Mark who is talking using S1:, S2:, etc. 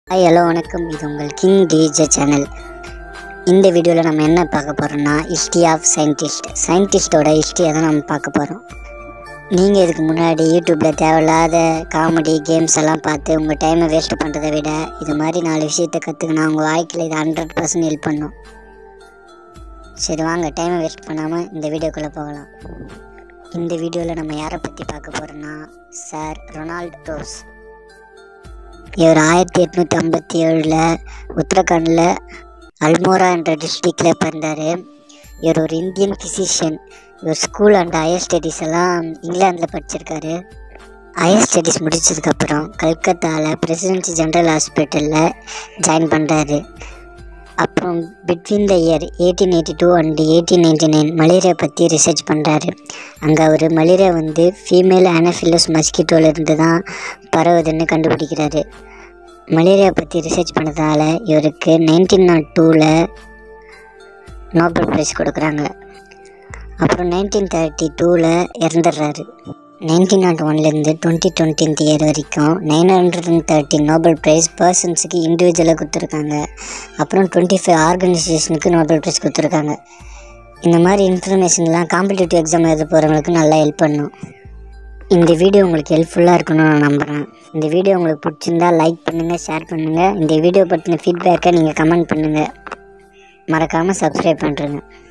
S1: Hi hello வணக்கம். இது உங்கள் கிங் டிஜே சேனல். இந்த வீடியோவில் நம்ம என்ன பார்க்க போகிறோம்னா ஹிஸ்ட்ரி ஆஃப் சயின்டிஸ்டோட ஹிஸ்ட்ரியை தான் நம்ம பார்க்க போகிறோம். நீங்கள் இதுக்கு முன்னாடி யூடியூப்பில் தேவையில்லாத காமெடி கேம்ஸ் எல்லாம் பார்த்து உங்கள் டைமை வேஸ்ட் பண்ணுறதை விட இது மாதிரி 4 விஷயத்தை கற்றுக்கினா உங்கள் வாழ்க்கையில் இது 100% ஹெல்ப் பண்ணும். சரி வாங்க, டைமை வேஸ்ட் பண்ணாமல் இந்த வீடியோக்குள்ளே போகலாம். இந்த வீடியோவில் நம்ம யாரை பற்றி பார்க்க போகிறோன்னா சார் ரொனால்ட் ரோஸ். இவர் 1857 உத்தரகாண்டில் அல்மோரா என்ற டிஸ்ட்ரிக்டில் பிறந்தார். இவர் ஒரு இந்தியன் ஃபிசிஷியன். இவர் ஸ்கூல் அண்ட் ஹையர் ஸ்டடீஸ் எல்லாம் இங்கிலாந்தில் படிச்சிருக்காரு. ஹையர் ஸ்டடீஸ் முடித்ததுக்கப்புறம் கல்கத்தாவில் பிரசிடென்சி ஜென்ரல் ஹாஸ்பிட்டலில் ஜாயின் பண்ணுறாரு. அப்புறம் between the year 1882 and 1899 malaria பற்றி ரிசர்ச் பண்ணுறாரு. அங்கே அவர் மலேரியா ஃபீமேல் ஆனஃபிலஸ் மஸ்கிட்டோலேருந்து தான் பரவுதுன்னு கண்டுபிடிக்கிறாரு. மலேரியா பற்றி ரிசர்ச் பண்ணதால் இவருக்கு 1902 நோபல் ப்ரைஸ் கொடுக்குறாங்க. அப்புறம் 1932 இறந்துடுறாரு. 1901 2020 இயர் வரைக்கும் 930 நோபல் ப்ரைஸ் பர்சன்ஸுக்கு இண்டிவிஜுவலாக கொடுத்துருக்காங்க. அப்புறம் 25 ஆர்கனைசேஷனுக்கு நோபல் ப்ரைஸ் கொடுத்துருக்காங்க. இந்த மாதிரி இன்ஃபர்மேஷன்லாம் காம்படிட்டிவ் எக்ஸாம் எழுத போகிறவங்களுக்கு நல்லா ஹெல்ப் பண்ணும். இந்த வீடியோ உங்களுக்கு ஹெல்ப்ஃபுல்லாக இருக்குன்னு நான் நம்புகிறேன். இந்த வீடியோ உங்களுக்கு பிடிச்சிருந்தால் லைக் பண்ணுங்கள், ஷேர் பண்ணுங்கள். இந்த வீடியோ பற்றின ஃபீட்பேக்கை நீங்கள் கமெண்ட் பண்ணுங்கள். மறக்காமல் சப்ஸ்கிரைப் பண்ணுறேங்க.